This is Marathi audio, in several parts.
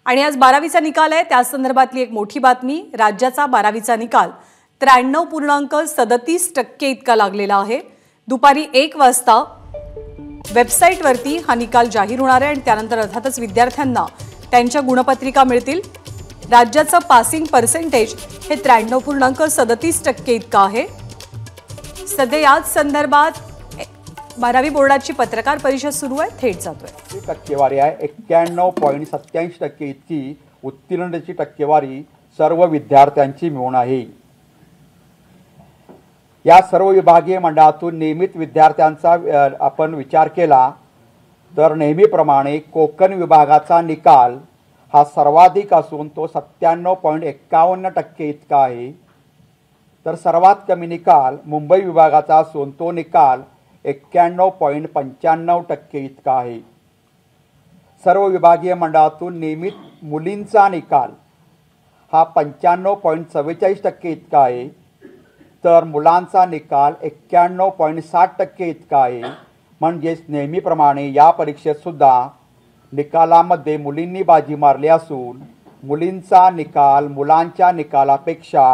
आणि आज 12वीचा निकाल आहे, त्या संदर्भातली एक मोठी बातमी। राज्याचा 12वीचा निकाल 93.37% इतका लागलेला आहे। दुपारी 1 वाजता वेबसाईटवरती हा निकाल जाहीर होणार आहे आणि त्यानंतर अर्थातच विद्यार्थ्यांना त्यांच्या गुणपत्रिका मिळतील। राज्याचं पासिंग पर्सेंटेज हे 93.37% इतका आहे। सध्या याच संदर्भात 12वी बोर्डाची पत्रकार परिषद सुरू आहे, थेट जातोय। टक्केवारी आहे 91.87% इतकी उत्तीर्णतेची टक्केवारी सर्व विद्यार्थ्यांची मिळून आहे। या सर्व विभागीय मंडळातून नियमित विद्यार्थ्यांचा आपण विचार केला तर नेहमीप्रमाणे कोकण विभागाचा निकाल हा सर्वाधिक असून तो 97.51% इतका आहे। तर सर्वात कमी निकाल मुंबई विभागाचा असून तो निकाल 91.95% इतका आहे। सर्व विभागीय मंडळातून नियमित मुलींचा निकाल हा 95.44% इतका आहे, तर मुलांचा निकाल 91.60% इतका आहे। म्हणजेच नेहमीप्रमाणे या परीक्षेत सुद्धा निकालामध्ये मुलींनी बाजी मारली असून मुलींचा निकाल मुलांच्या निकालापेक्षा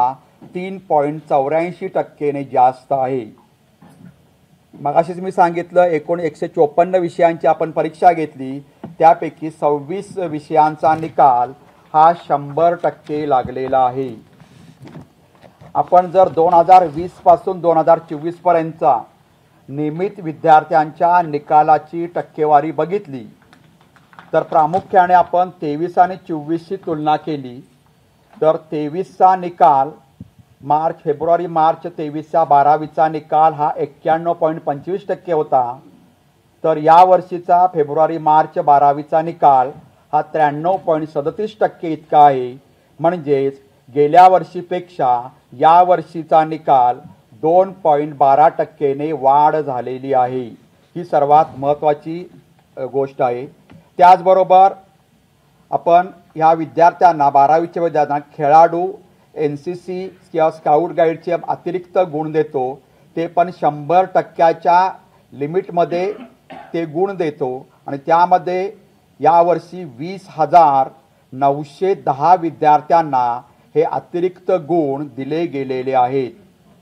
3.84% जास्त आहे। मगाशीच मी सांगितलं 154 विषयांची आपण परीक्षा घेतली, त्यापैकी 26 विषयांचा निकाल हा 100% लागलेला आहे। आपण जर 2020 पासून 2024 पर्यंतचा नियमित विद्यार्थ्यांच्या निकालाची टक्केवारी बघितली तर प्रामुख्याने आपण 23 आणि 24 ची तुलना केली तर 23चा निकाल फेब्रुवारी मार्च 23चा 12वीचा निकाल हा 91.25% होता, तर या वर्षीचा फेब्रुवारी मार्च 12वीचा निकाल हा 93.37% इतका आहे। म्हणजेच गेल्या वर्षीपेक्षा या वर्षीचा निकाल 2.12% ने वाढ झालेली आहे। ही सर्वात महत्त्वाची गोष्ट आहे। त्याचबरोबर आपण या विद्यार्थ्यांना 12वीच्या विद्यार्थ्यांना खेळाडू NCC किंवा स्काउट गाईडचे अतिरिक्त गुण देतो, ते पण 100%च्या लिमिटमध्ये ते गुण देतो आणि त्यामध्ये यावर्षी 20,910 विद्यार्थ्यांना हे अतिरिक्त गुण दिले गेलेले आहेत।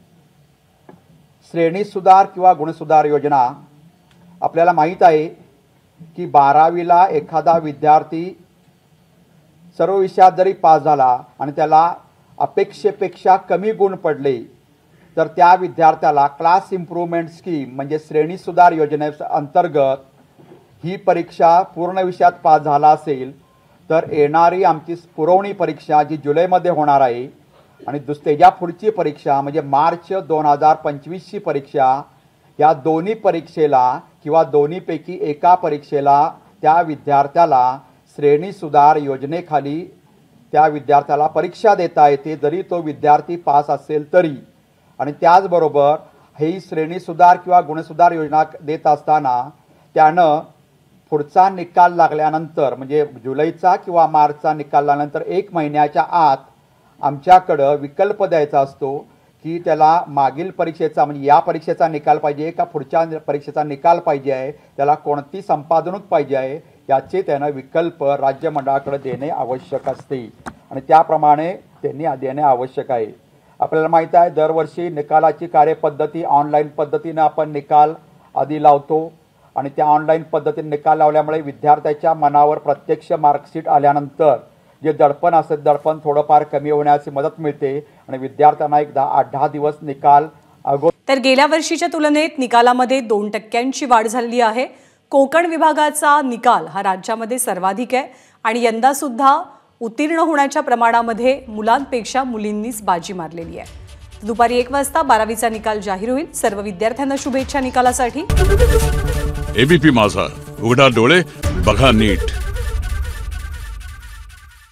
श्रेणी सुधार किंवा गुणसुधार योजना आपल्याला माहीत आहे की 12वीला एखादा विद्यार्थी सर्व विषयात जरी पास झाला आणि त्याला अपेक्षेपेक्षा कमी गुण पडले तर त्या विद्यार्थ्याला क्लास इम्प्रूव्हमेंट स्कीम म्हणजे श्रेणी सुधार योजनेअंतर्गत ही परीक्षा पूर्ण विषयात पास झाला असेल तर येणारी आमची पुरवणी परीक्षा जी जुलैमध्ये होणार आहे आणि त्याच्या पुढची परीक्षा म्हणजे मार्च 2025 ची परीक्षा, या दोन्ही परीक्षेला किंवा दोन्हीपैकी एका परीक्षेला त्या विद्यार्थ्याला श्रेणी सुधार योजनेखाली त्या विद्यार्थ्याला परीक्षा देता येते, जरी तो विद्यार्थी पास असेल तरी। आणि त्याचबरोबर ही श्रेणी सुधार किंवा गुणसुधार योजना देत असताना त्यानं पुढचा निकाल लागल्यानंतर म्हणजे जुलैचा किंवा मार्चचा निकाल लागल्यानंतर 1 महिन्याच्या आत आमच्याकडं विकल्प द्यायचा असतो की त्याला मागील परीक्षेचा म्हणजे या परीक्षेचा निकाल पाहिजे का पुढच्या परीक्षेचा निकाल पाहिजे आहे, त्याला कोणती संपादनूक पाहिजे आहे, याचे त्यानं विकल्प राज्य मंडळाकडे देणे आवश्यक असते आणि त्याप्रमाणे त्यांनी देणे आवश्यक आहे। आपल्याला माहीत आहे दरवर्षी निकालाची कार्यपद्धती ऑनलाईन पद्धतीने आपण निकाल आधी लावतो आणि त्या ऑनलाईन पद्धतीने निकाल लावल्यामुळे विद्यार्थ्याच्या मनावर प्रत्यक्ष मार्कशीट आल्यानंतर जे दडपण असते दडपण थोडंफार कमी होण्याची मदत मिळते आणि विद्यार्थ्यांना एक 8-10 दिवस निकाल तर गेल्या वर्षीच्या तुलनेत निकालामध्ये 2% वाढ झाली आहे। कोकण विभागाचा निकाल हा राज्यामध्ये सर्वाधिक आहे आणि यंदा सुद्धा उत्तीर्ण होण्याच्या प्रमाणामध्ये मुलांपेक्षा मुलींनीच बाजी मारलेली आहे। दुपारी 1 वाजता 12वीचा निकाल जाहीर होईल। सर्व विद्यार्थ्यांना शुभेच्छा निकालासाठी। ABP माझा, उघडा डोळे बघा नीट।